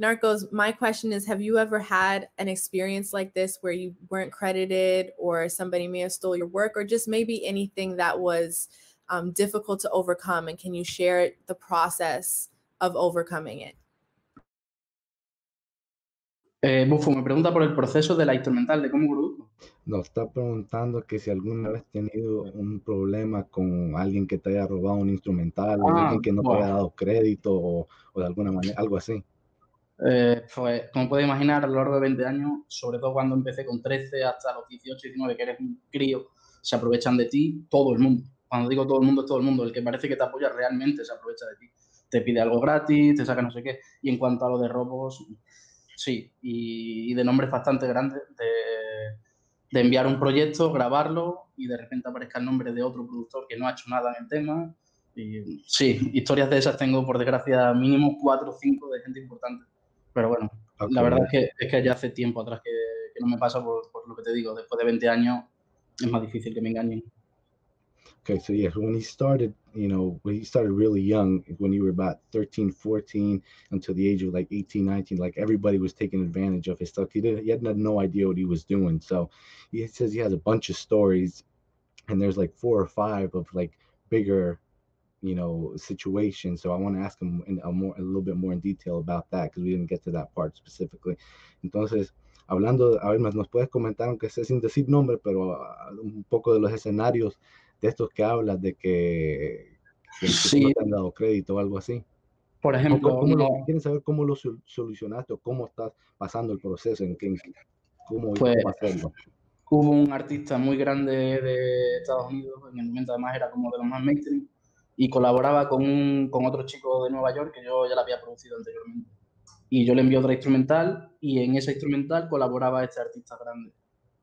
Narcos, my question is, have you ever had an experience like this where you weren't credited or somebody may have stole your work, or just maybe anything that was difficult to overcome? And can you share the process of overcoming it? Bufo, me pregunta por el proceso de la instrumental, de cómo produzco. Nos está preguntando que si alguna vez has tenido un problema con alguien que te haya robado un instrumental, o alguien que no te haya dado crédito o de alguna manera, algo así. Pues, como puedes imaginar, a lo largo de 20 años, sobre todo cuando empecé con 13 hasta los 18, 19, que eres un crío, se aprovechan de ti todo el mundo. Cuando digo todo el mundo, es todo el mundo. El que parece que te apoya realmente se aprovecha de ti. Te pide algo gratis, te saca no sé qué. Y en cuanto a lo de robos, sí. Y de nombres bastante grandes, de enviar un proyecto, grabarlo y de repente aparezca el nombre de otro productor que no ha hecho nada en el tema. Y sí, historias de esas tengo, por desgracia, mínimo 4 o 5 de gente importante. Pero bueno, la verdad es que ya hace tiempo atrás que no me pasa por lo que te digo. Después de 20 años es más difícil que me engañen. Okay, so yeah, when he started, when he started really young, when you were about 13, 14, until the age of like 18, 19, like everybody was taking advantage of his stuff. He had no idea what he was doing. So he says he has a bunch of stories, and there's like 4 or 5 of like bigger, situations. So I want to ask him a little bit more in detail about that, because we didn't get to that part specifically. Entonces, hablando, a ver, nos puedes comentar, aunque sea sin decir nombre, pero un poco de los escenarios de estos que hablas, de que sí, no te han dado crédito o algo así. Por ejemplo, quieren saber cómo lo solucionaste o cómo estás pasando el proceso, cómo hacerlo. Hubo un artista muy grande de Estados Unidos, en el momento además era como de los más mainstream, y colaboraba con otro chico de Nueva York que yo ya la había producido anteriormente. Y yo le envié otra instrumental y en esa instrumental colaboraba este artista grande.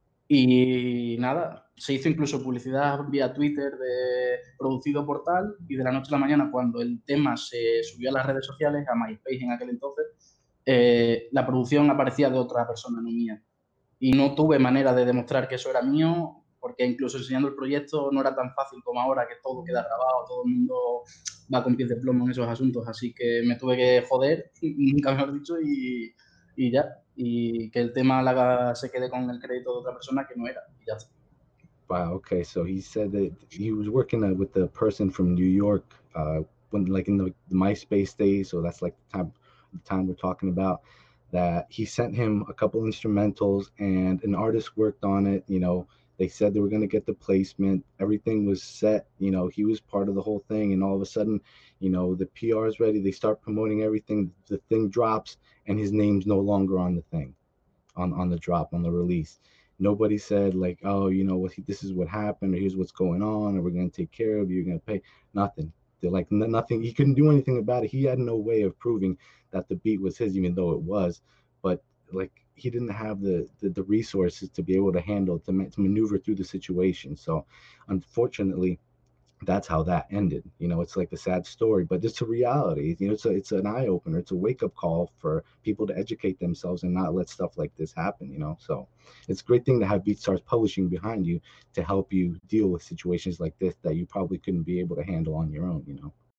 Y nada, se hizo incluso publicidad vía Twitter de producido por tal, y de la noche a la mañana, cuando el tema se subió a las redes sociales, a MySpace en aquel entonces, la producción aparecía de otra persona, no mía. Y no tuve manera de demostrar que eso era mío, porque incluso enseñando el proyecto no era tan fácil como ahora, que todo queda grabado, todo el mundo va con pies de plomo en esos asuntos. Así que me tuve que joder, nunca mejor dicho, y ya. Y que el tema se quede con el crédito de otra persona que no era, y ya está. Wow, okay. So he said that he was working with the person from New York, when like in the MySpace days. So that's like the time we're talking about. That he sent him a couple instrumentals and an artist worked on it. They said they were going to get the placement. Everything was set. He was part of the whole thing. And all of a sudden, the PR is ready. They start promoting everything. The thing drops and his name's no longer on the thing, on the drop, on the release. Nobody said like, oh, this is what happened, or here's what's going on, or we're going to take care of you, you're going to pay. Nothing. They're like, nothing. He couldn't do anything about it. He had no way of proving that the beat was his, even though it was. But like, he didn't have the resources to be able to handle, to maneuver through the situation. So unfortunately, that's how that ended. It's like a sad story, but it's a reality. It's an eye opener. It's a wake up call for people to educate themselves and not let stuff like this happen. So it's a great thing to have BeatStars Publishing behind you to help you deal with situations like this that you probably couldn't be able to handle on your own.